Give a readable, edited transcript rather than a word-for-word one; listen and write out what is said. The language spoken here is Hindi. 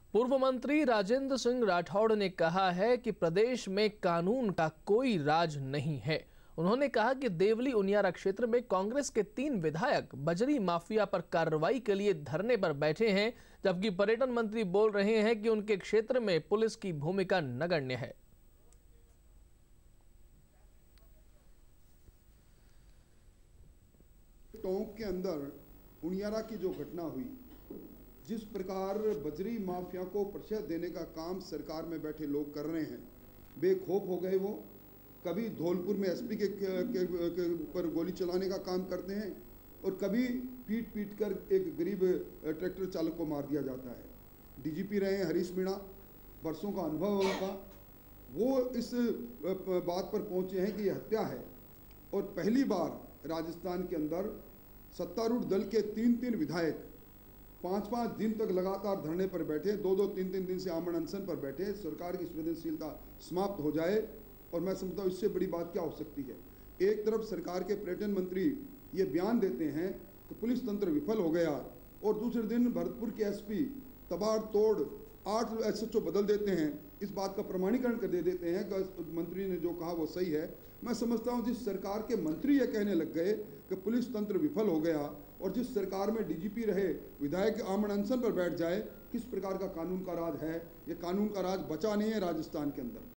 पूर्व मंत्री राजेंद्र सिंह राठौड़ ने कहा है कि प्रदेश में कानून का कोई राज नहीं है। उन्होंने कहा कि देवली उनियारा क्षेत्र में कांग्रेस के 3 विधायक बजरी माफिया पर कार्रवाई के लिए धरने पर बैठे हैं, जबकि पर्यटन मंत्री बोल रहे हैं कि उनके क्षेत्र में पुलिस की भूमिका नगण्य है। टोंक के अंदर उनियारा की जो घटना हुई, जिस प्रकार बजरी माफिया को प्रतिशत देने का काम सरकार में बैठे लोग कर रहे हैं, बेखौफ हो गए। वो कभी धौलपुर में एसपी के ऊपर गोली चलाने का काम करते हैं और कभी पीट कर एक गरीब ट्रैक्टर चालक को मार दिया जाता है। डीजीपी रहे हैं हरीश मीणा, बरसों का अनुभव है उनका, वो इस बात पर पहुंचे हैं कि यह हत्या है। और पहली बार राजस्थान के अंदर सत्तारूढ़ दल के 3 विधायक 5 दिन तक लगातार धरने पर बैठे, 2 3 दिन से आमरण अनशन पर बैठे। सरकार की संवेदनशीलता समाप्त हो जाए और मैं समझता हूँ इससे बड़ी बात क्या हो सकती है। एक तरफ सरकार के पर्यटन मंत्री ये बयान देते हैं कि पुलिस तंत्र विफल हो गया और दूसरे दिन भरतपुर के एसपी तबाड़ तोड़ 8 एसएचओ बदल देते हैं। इस बात का प्रमाणीकरण कर दे देते हैं कि मंत्री ने जो कहा वो सही है। मैं समझता हूं जिस सरकार के मंत्री ये कहने लग गए कि पुलिस तंत्र विफल हो गया और जिस सरकार में डीजीपी रहे विधायक आमरण अनशन पर बैठ जाए, किस प्रकार का कानून का राज है। ये कानून का राज बचा नहीं है राजस्थान के अंदर।